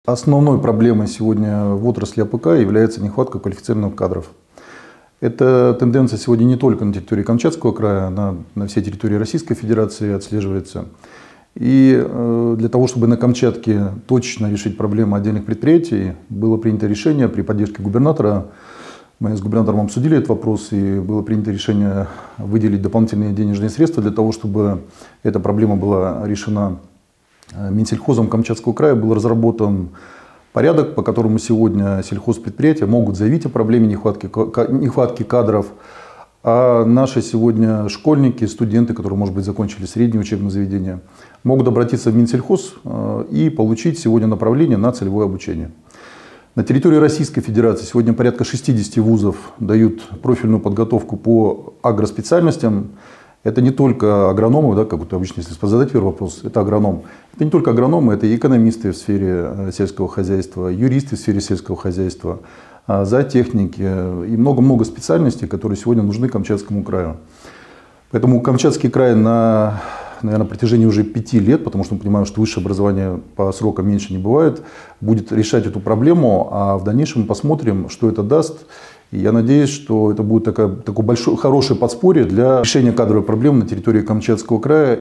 Основной проблемой сегодня в отрасли АПК является нехватка квалифицированных кадров. Эта тенденция сегодня не только на территории Камчатского края, она на всей территории Российской Федерации отслеживается. И для того, чтобы на Камчатке точно решить проблемы отдельных предприятий, было принято решение при поддержке губернатора. Мы с губернатором обсудили этот вопрос, и было принято решение выделить дополнительные денежные средства для того, чтобы эта проблема была решена. Минсельхозом Камчатского края был разработан порядок, по которому сегодня сельхозпредприятия могут заявить о проблеме нехватки кадров, а наши сегодня школьники, студенты, которые, может быть, закончили среднее учебное заведение, могут обратиться в Минсельхоз и получить сегодня направление на целевое обучение. На территории Российской Федерации сегодня порядка 60 вузов дают профильную подготовку по агроспециальностям. Это не только агрономы, да, как вот обычно, если задать первый вопрос, это агроном. Это не только агрономы, это и экономисты в сфере сельского хозяйства, юристы в сфере сельского хозяйства, зоотехники и много-много специальностей, которые сегодня нужны Камчатскому краю. Поэтому Камчатский край на, наверное, протяжении уже 5 лет, потому что мы понимаем, что высшее образование по срокам меньше не бывает, будет решать эту проблему, а в дальнейшем мы посмотрим, что это даст. И я надеюсь, что это будет такое большое, хорошее подспорье для решения кадровой проблемы на территории Камчатского края.